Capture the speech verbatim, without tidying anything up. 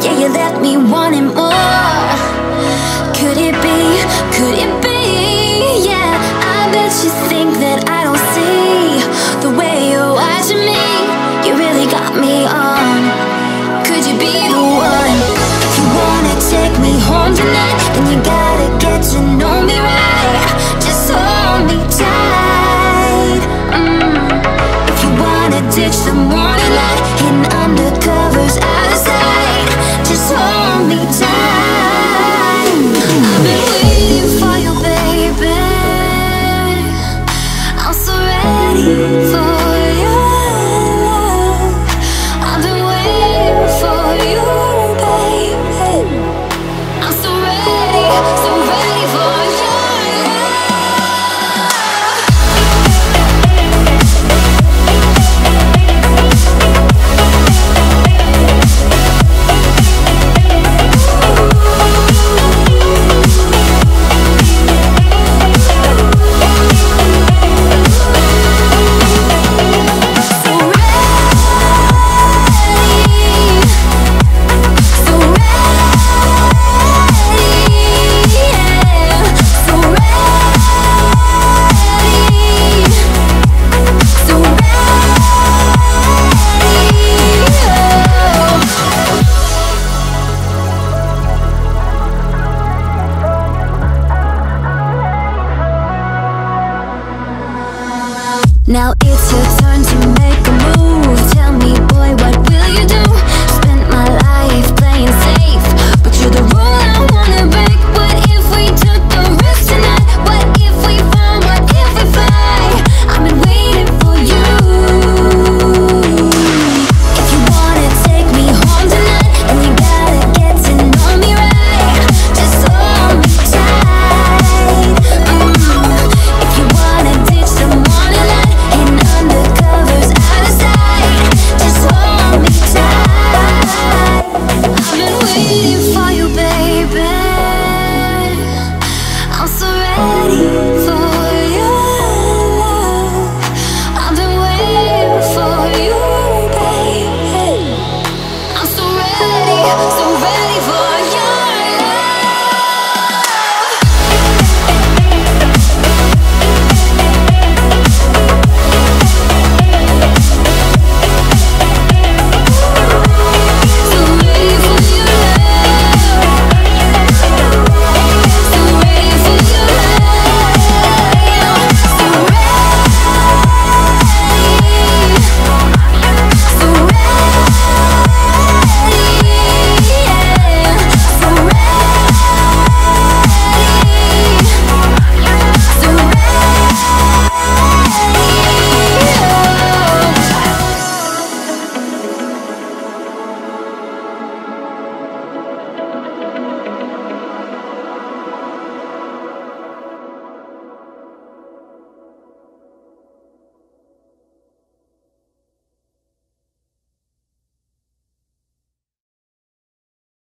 Yeah, you left me wanting more. Could it be, could it be? Yeah, I bet you think that I don't see the way you're watching me. You really got me on. Could you be the one? If you wanna take me home tonight, then you gotta get to know me right. Just hold me tight. mm. If you wanna ditch the morning light, hidden under covers out of sight, just hold me tight. I've been waiting for you, baby. I'm so ready for you. I've been waiting for you, baby. I'm so ready, so ready for you. Now it's your turn to make a move. Tell me, boy, what will you do?